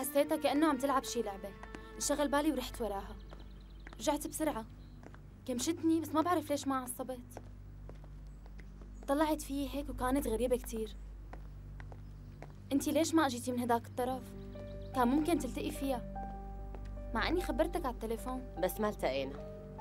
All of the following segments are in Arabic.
حسيتها كأنه عم تلعب شي لعبة، انشغل بالي ورحت وراها. رجعت بسرعة، كمشتني بس ما بعرف ليش ما عصبت. طلعت فيي هيك وكانت غريبة كتير. انتي ليش ما اجيتي من هداك الطرف؟ كان ممكن تلتقي فيها، مع اني خبرتك على التليفون. بس ما التقينا.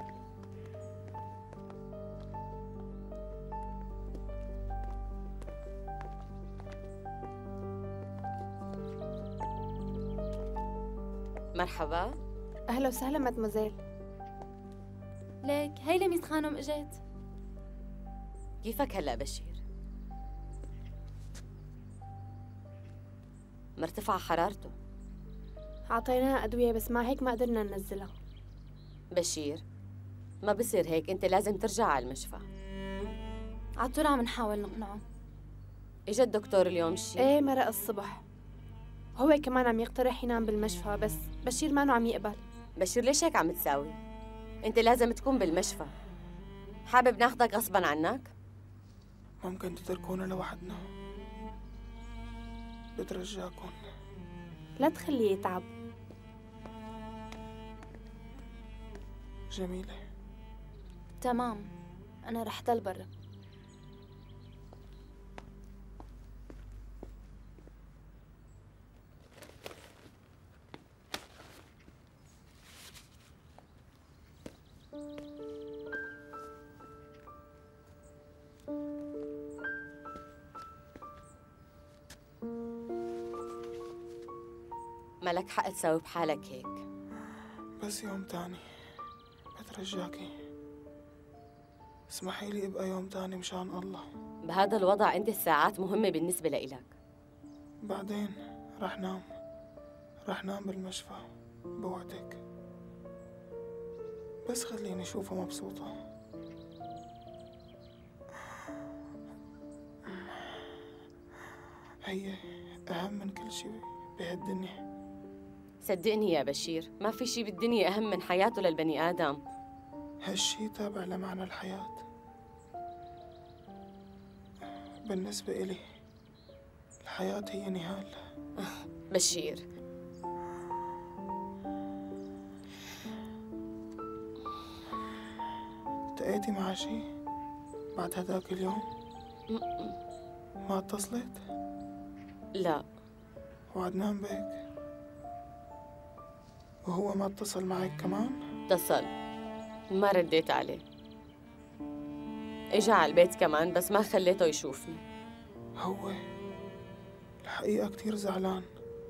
مرحبا. أهلا وسهلا مادموزيل. ليك هي لميس خانم اجت. كيفك هلا بشير؟ مرتفعة حرارته. عطيناها أدوية بس مع هيك ما قدرنا ننزلها. بشير ما بصير هيك، انت لازم ترجع على المشفى. عطول عم نحاول نقنعه. اجى الدكتور اليوم شي؟ ايه مرق الصبح، هو كمان عم يقترح ينام بالمشفى بس بشير مانو عم يقبل. بشير ليش هيك عم تساوي؟ انت لازم تكون بالمشفى. حابب ناخدك غصبا عنك؟ ممكن تتركونا لوحدنا؟ بترجاكم لا تخليه يتعب. جميلة. تمام، انا رح ضل برا. مالك حق تساوي بحالك هيك. بس يوم تاني بترجاكي، اسمحي لي ابقى يوم تاني مشان الله. بهذا الوضع انت الساعات مهمة بالنسبة لإلك. بعدين رح نام بالمشفى بوعدك، بس خليني اشوفها مبسوطة. هي أهم من كل شي بهالدنيا. صدقني يا بشير، ما في شي بالدنيا أهم من حياته للبني آدم. هالشي تابع لمعنى الحياة. بالنسبة إلي الحياة هي نهال. بشير التقيتي مع شي بعد هداك اليوم؟ ما اتصلت؟ لا. وعدنان بيك؟ وهو ما اتصل معك كمان؟ اتصل، ما رديت عليه. اجا على البيت كمان بس ما خليته يشوفني. هو الحقيقة كتير زعلان،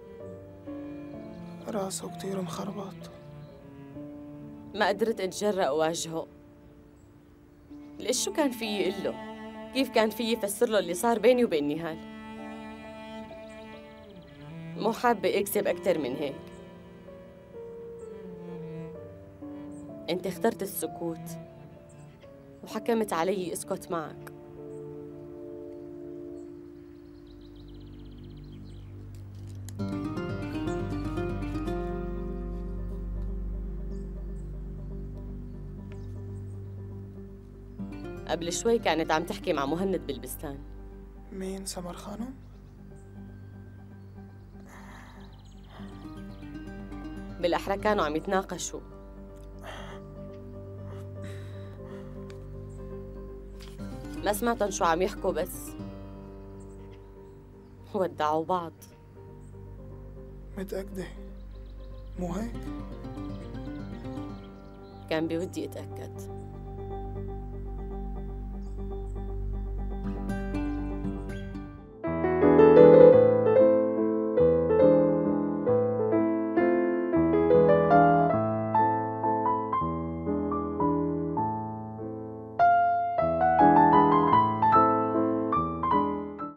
راسه كتير مخربط. ما قدرت اتجرأ واواجهه. ليش شو كان فيي اقول له؟ كيف كان فيي فسر له اللي صار بيني وبين نهال؟ مو حابة اكذب اكثر من هيك. انت اخترت السكوت وحكمت علي اسكت معك. قبل شوي كانت عم تحكي مع مهند بالبستان. مين، سمر خانم؟ بالأحرى كانوا عم يتناقشوا. ما سمعتن شو عم يحكوا بس ودعوا بعض. متأكدة مو هيك؟ كان بودي أتأكد.